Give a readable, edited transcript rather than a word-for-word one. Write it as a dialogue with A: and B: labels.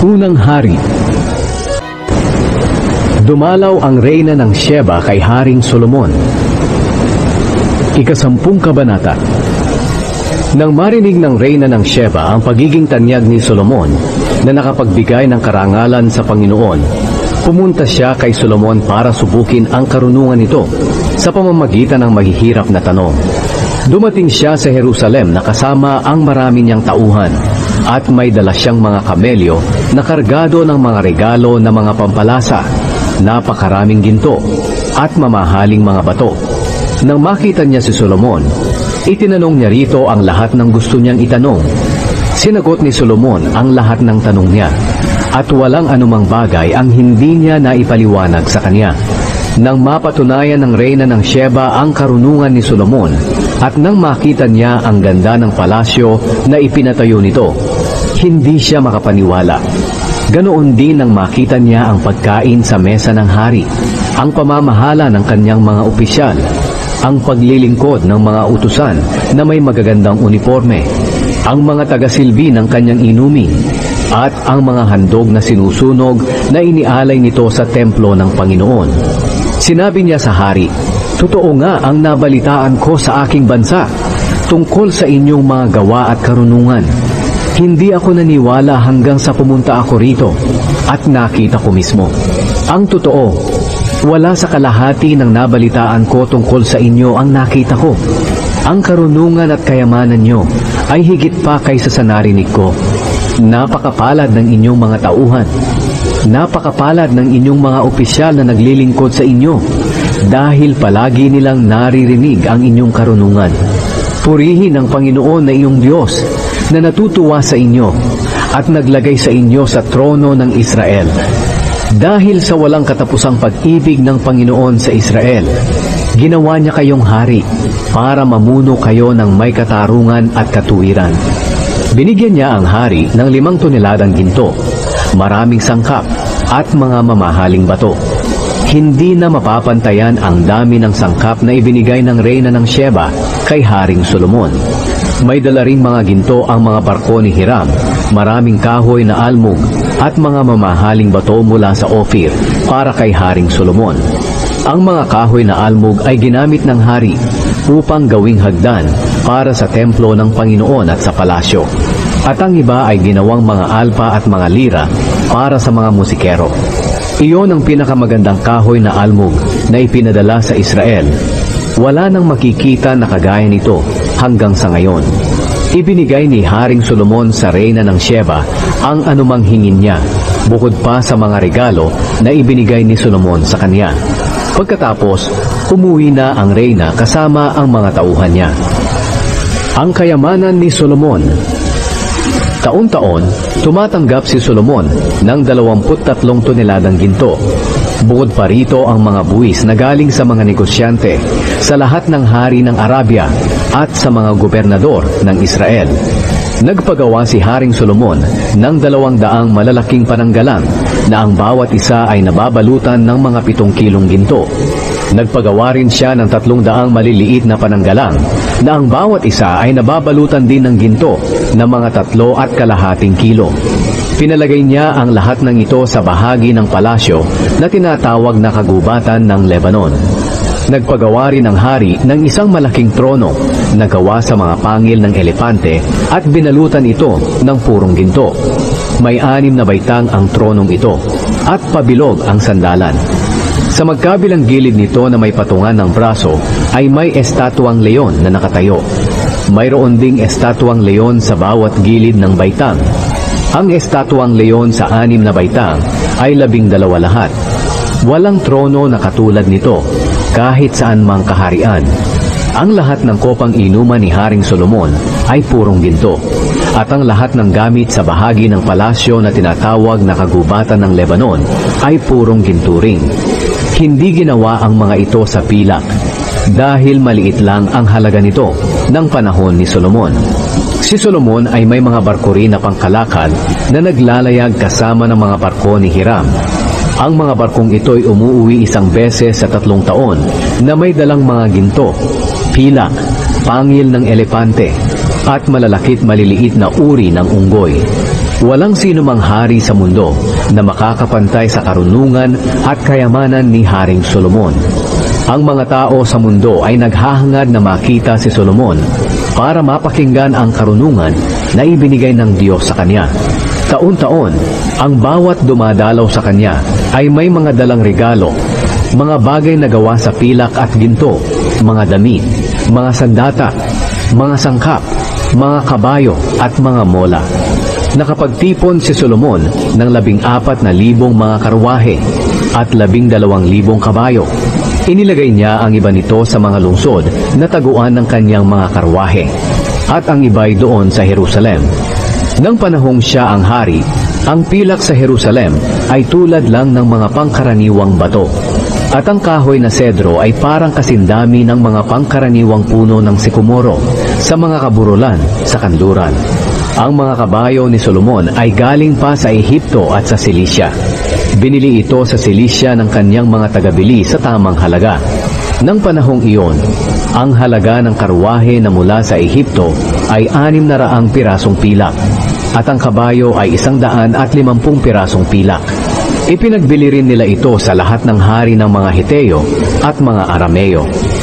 A: Unang Hari. Dumalaw ang reyna ng Sheba kay Haring Solomon. Ika-10 kabanata. Nang marinig ng reyna ng Sheba ang pagiging tanyag ni Solomon na nakapagbigay ng karangalan sa Panginoon, pumunta siya kay Solomon para subukin ang karunungan nito sa pamamagitan ng mahihirap na tanong. Dumating siya sa Jerusalem na kasama ang marami niyang tauhan at may dala siyang mga kamelyo na kargado ng mga regalo na mga pampalasa, napakaraming ginto at mamahaling mga bato. Nang makita niya si Solomon, itinanong niya rito ang lahat ng gusto niyang itanong. Sinagot ni Solomon ang lahat ng tanong niya at walang anumang bagay ang hindi niya naipaliwanag sa kanya. Nang mapatunayan ng reyna ng Sheba ang karunungan ni Solomon at nang makita niya ang ganda ng palasyo na ipinatayo nito, hindi siya makapaniwala. Ganoon din nang makita niya ang pagkain sa mesa ng hari, ang pamamahala ng kanyang mga opisyal, ang paglilingkod ng mga utusan na may magagandang uniforme, ang mga tagasilbi ng kanyang inumin, at ang mga handog na sinusunog na inialay nito sa templo ng Panginoon. Sinabi niya sa hari, "Totoo nga ang nabalitaan ko sa aking bansa tungkol sa inyong mga gawa at karunungan. Hindi ako naniwala hanggang sa pumunta ako rito at nakita ko mismo. Ang totoo, wala sa kalahati ng nabalitaan ko tungkol sa inyo ang nakita ko. Ang karunungan at kayamanan nyo ay higit pa kaysa sa narinig ko. Napakapalad ng inyong mga tauhan. Napakapalad ng inyong mga opisyal na naglilingkod sa inyo dahil palagi nilang naririnig ang inyong karunungan. Purihin ang Panginoon na iyong Diyos na natutuwa sa inyo at naglagay sa inyo sa trono ng Israel. Dahil sa walang katapusang pag-ibig ng Panginoon sa Israel, ginawa niya kayong hari para mamuno kayo ng may katarungan at katuwiran." Binigyan niya ang hari ng 5 toneladang ginto, maraming sangkap at mga mamahaling bato. Hindi na mapapantayan ang dami ng sangkap na ibinigay ng reyna ng Sheba kay Haring Solomon. May dala ring mga ginto ang mga barko ni Hiram, maraming kahoy na almug at mga mamahaling bato mula sa Ophir para kay Haring Solomon. Ang mga kahoy na almug ay ginamit ng hari upang gawing hagdan para sa templo ng Panginoon at sa palasyo. At ang iba ay ginawang mga alpa at mga lira para sa mga musikero. Iyon ang pinakamagandang kahoy na almug na ipinadala sa Israel. Wala nang makikita na kagaya nito hanggang sa ngayon. Ibinigay ni Haring Solomon sa reyna ng Sheba ang anumang hingin niya, bukod pa sa mga regalo na ibinigay ni Solomon sa kanya. Pagkatapos, umuwi na ang reyna kasama ang mga tauhan niya. Ang kayamanan ni Solomon. Taon-taon, tumatanggap si Solomon ng 23 toneladang ginto. Bukod pa rito ang mga buwis na galing sa mga negosyante, sa lahat ng hari ng Arabia at sa mga gobernador ng Israel. Nagpagawa si Haring Solomon ng 200 malalaking pananggalang na ang bawat isa ay nababalutan ng mga 7 kilong ginto. Nagpagawa rin siya ng 300 maliliit na pananggalang na ang bawat isa ay nababalutan din ng ginto na mga 3.25 kilo. Pinalagay niya ang lahat ng ito sa bahagi ng palasyo na tinatawag na kagubatan ng Lebanon. Nagpagawa rin ang hari ng isang malaking trono na gawa sa mga pangil ng elepante at binalutan ito ng purong ginto. May 6 na baitang ang tronong ito at pabilog ang sandalan. Sa magkabilang gilid nito na may patungan ng braso ay may estatwang leon na nakatayo. Mayroon ding estatwang leon sa bawat gilid ng baitang. Ang estatwang leon sa 6 na baitang ay 12 lahat. Walang trono na katulad nito kahit saan mang kaharian. Ang lahat ng kopang inuman ni Haring Solomon ay purong ginto, at ang lahat ng gamit sa bahagi ng palasyo na tinatawag na kagubatan ng Lebanon ay purong ginto rin. Hindi ginawa ang mga ito sa pilak dahil maliit lang ang halaga nito ng panahon ni Solomon. Si Solomon ay may mga barko rin na pangkalakal na naglalayag kasama ng mga barko ni Hiram. Ang mga barkong ito ay umuuwi isang beses sa 3 taon na may dalang mga ginto, pilak, pangil ng elepante, at malalaki't maliliit na uri ng unggoy. Walang sinumang hari sa mundo na makakapantay sa karunungan at kayamanan ni Haring Solomon. Ang mga tao sa mundo ay naghahangad na makita si Solomon para mapakinggan ang karunungan na ibinigay ng Diyos sa kanya. Taon-taon, ang bawat dumadalaw sa kanya ay may mga dalang regalo, mga bagay na gawa sa pilak at ginto, mga damit, mga sandata, mga sangkap, mga kabayo at mga mola. Nakapagtipon si Solomon ng 14,000 mga karwahe at 12,000 kabayo. Inilagay niya ang iba nito sa mga lungsod na taguan ng kanyang mga karwahe at ang iba'y doon sa Jerusalem. Nang panahong siya ang hari, ang pilak sa Jerusalem ay tulad lang ng mga pangkaraniwang bato at ang kahoy na sedro ay parang kasindami ng mga pangkaraniwang puno ng sikomoro sa mga kaburulan sa kanluran. Ang mga kabayo ni Solomon ay galing pa sa Ehipto at sa Cilicia. Binili ito sa Cilicia ng kanyang mga tagabili sa tamang halaga. Nang panahong iyon, ang halaga ng karwahe na mula sa Ehipto ay 600 pirasong pilak at ang kabayo ay 150 pirasong pilak. Ipinagbili rin nila ito sa lahat ng hari ng mga Heteo at mga Arameo.